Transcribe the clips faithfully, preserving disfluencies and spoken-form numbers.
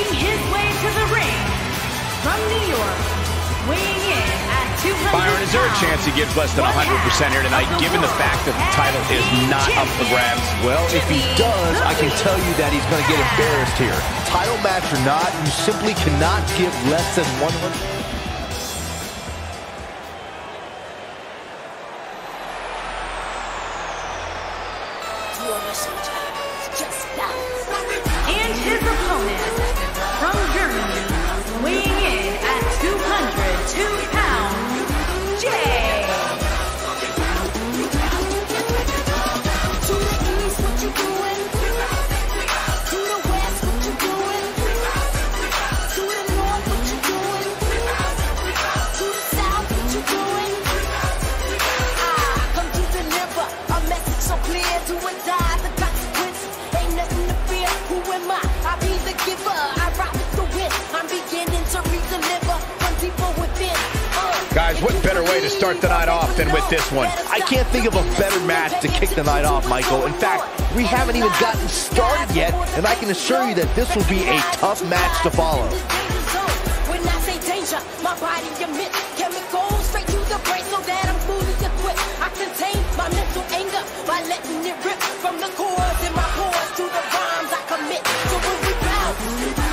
Making his way to the ring from New York, weighing in at two hundred pounds. Byron, is there a chance he gives less than one hundred percent here tonight, given the fact that the title is not up for grabs? Well, if he does, I can tell you that he's going to get embarrassed here. Title match or not, you simply cannot give less than one hundred. And his opponent from Germany, weighing in at two hundred two pounds, Jay. Guys, what better way to start the night off than with this one? I can't think of a better match to kick the night off, Michael. In fact, we haven't even gotten started yet, and I can assure you that this will be a tough match to follow. When I say danger, my body emit chemicals straight to the brain so that I'm fully equipped. I contain my mental anger by letting it rip from the cores in my pores to the rhymes I commit. So when we bounce,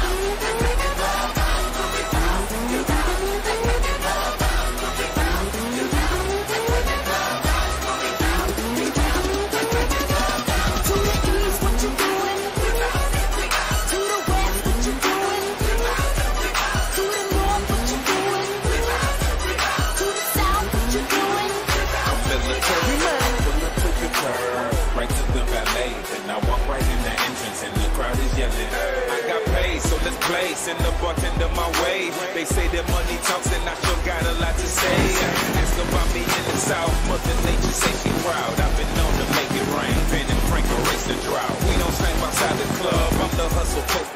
send the bartender my way. They say that money talks and I sure got a lot to say. Ask about me in the South, Mother Nature say she proud. I've been known to make it rain, Ben and Frank erase the drought. We don't snipe outside the club, I'm the hustle post.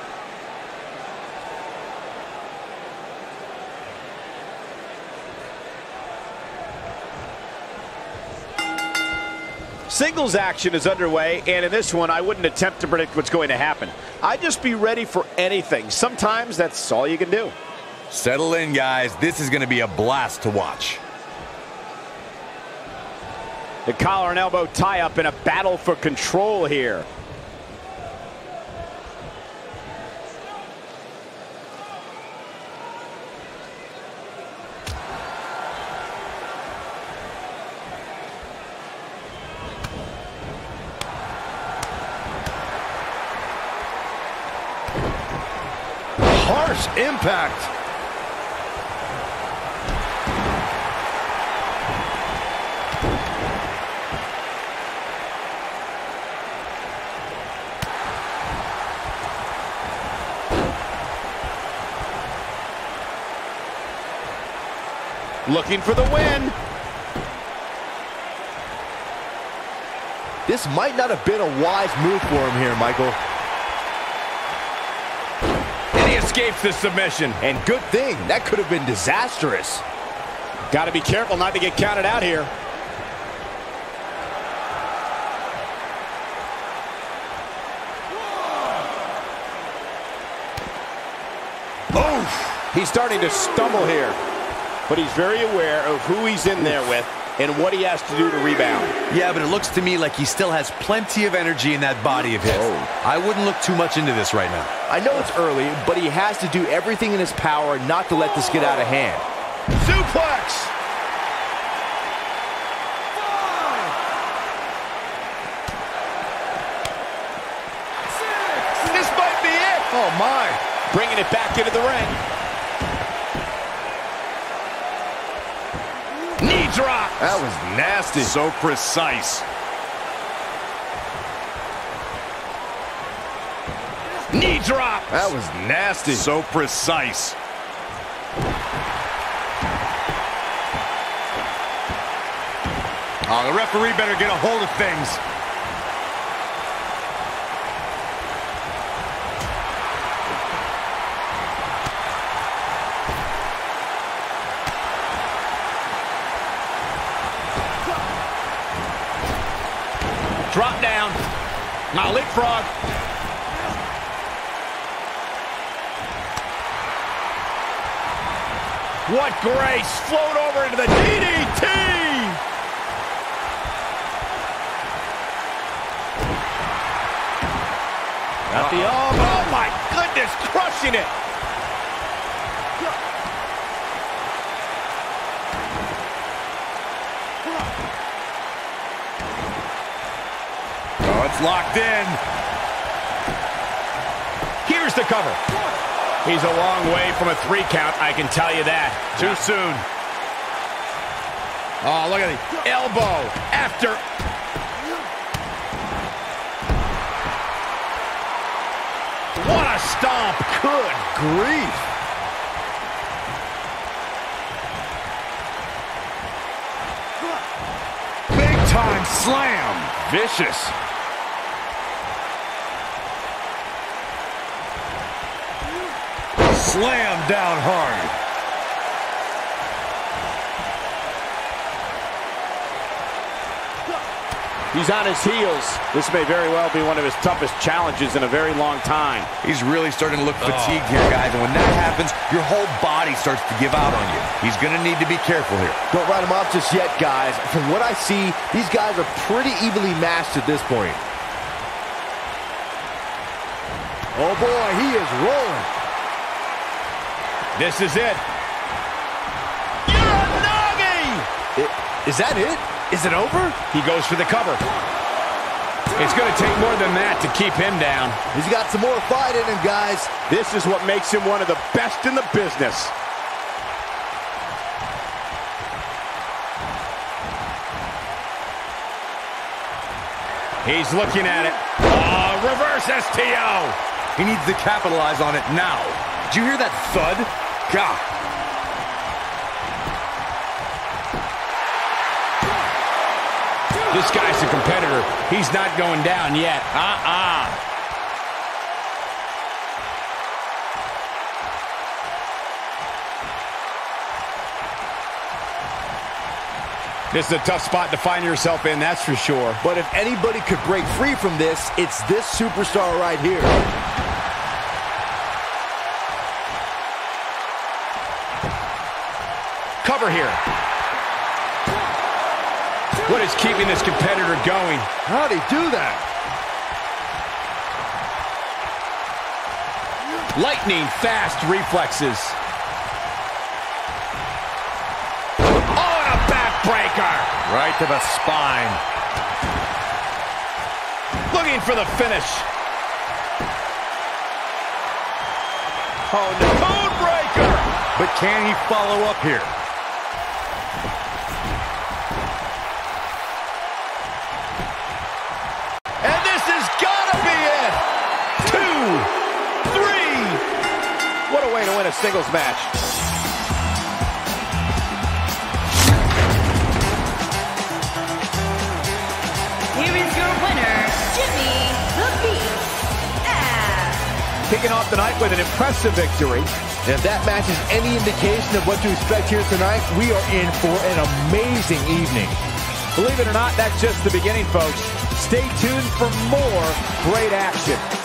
Singles action is underway, and in this one, I wouldn't attempt to predict what's going to happen. I'd just be ready for anything. Sometimes that's all you can do. Settle in, guys. This is going to be a blast to watch. The collar and elbow tie-up in a battle for control here. Harsh impact. Looking for the win. This might not have been a wise move for him here, Michael. And he escapes the submission. And good thing. That could have been disastrous. Got to be careful not to get counted out here. Oh, he's starting to stumble here. But he's very aware of who he's in there with and what he has to do to rebound. Yeah, but it looks to me like he still has plenty of energy in that body of his. Oh. I wouldn't look too much into this right now. I know it's early, but he has to do everything in his power not to let this get out of hand. Suplex! Five, six, this might be it! Oh, my. Bringing it back into the ring. Knee drop. That was nasty. So precise. Knee drop. That was nasty. So precise. Oh, the referee better get a hold of things. Drop down. Now leapfrog. What grace! Float over into the D D T! Got the elbow. Oh my goodness, crushing it! Oh, it's locked in. Here's the cover. He's a long way from a three count, I can tell you that. Too soon. Oh, look at the elbow after. What a stomp. Good grief. Big time slam. Vicious. Slam down hard. He's on his heels. This may very well be one of his toughest challenges in a very long time. He's really starting to look fatigued oh. here, guys. And when that happens, your whole body starts to give out on you. He's going to need to be careful here. Don't write him off just yet, guys. From what I see, these guys are pretty evenly matched at this point. Oh, boy, he is rolling. This is it. Uranage! It, is that it? Is it over? He goes for the cover. It's going to take more than that to keep him down. He's got some more fight in him, guys. This is what makes him one of the best in the business. He's looking at it. Oh, reverse S T O. He needs to capitalize on it now. Did you hear that thud? God. This guy's a competitor. He's not going down yet. Uh-uh. This is a tough spot to find yourself in, that's for sure. But if anybody could break free from this, it's this superstar right here. Cover here. What is keeping this competitor going? How'd he do that? Lightning fast reflexes. Oh, and a backbreaker. Right to the spine. Looking for the finish. Oh, no. Codebreaker. But can he follow up here? Way to win a singles match. Here is your winner, Jimmy the Beast Ass. Kicking off the night with an impressive victory. And if that match is any indication of what to expect here tonight, we are in for an amazing evening. Believe it or not, that's just the beginning, folks. Stay tuned for more great action.